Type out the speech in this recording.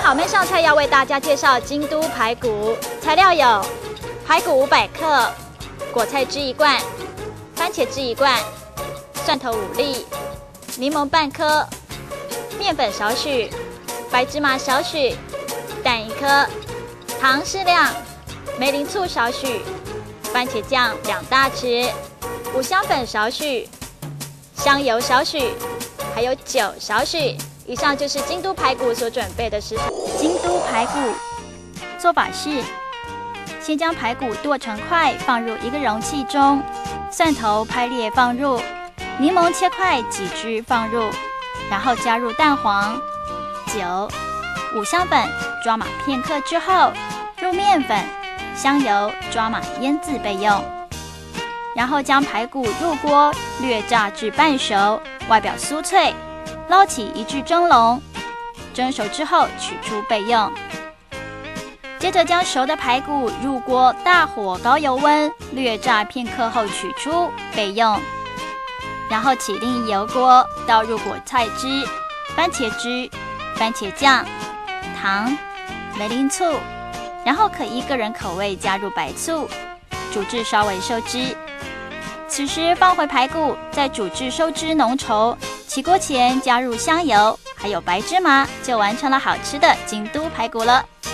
好妹上菜要为大家介绍京都排骨，材料有排骨500克、果菜汁1罐、番茄汁1罐、蒜头5粒、柠檬半颗、面粉少许、白芝麻少许、蛋1颗、糖适量、梅林醋少许、番茄酱2大匙、五香粉少许、香油少许，还有酒少许。以上就是京都排骨所准备的食材。京都排骨做法是：先将排骨剁成块，放入一个容器中，蒜头拍裂放入，柠檬切块挤汁放入，然后加入蛋黄、酒、五香粉抓码片刻之后，入面粉、香油抓码腌制备用。然后将排骨入锅略炸至半熟，外表酥脆，捞起移至蒸笼，蒸熟之后取出备用。接着将熟的排骨入锅大火高油温略炸片刻后取出备用。然后起另一油锅，倒入果菜汁、番茄汁、番茄酱、糖、梅林醋，然后可依个人口味加入白醋，煮至稍微收汁。此时放回排骨，再煮至收汁浓稠，起锅前加入香油，还有白芝麻，就完成了好吃的京都排骨了。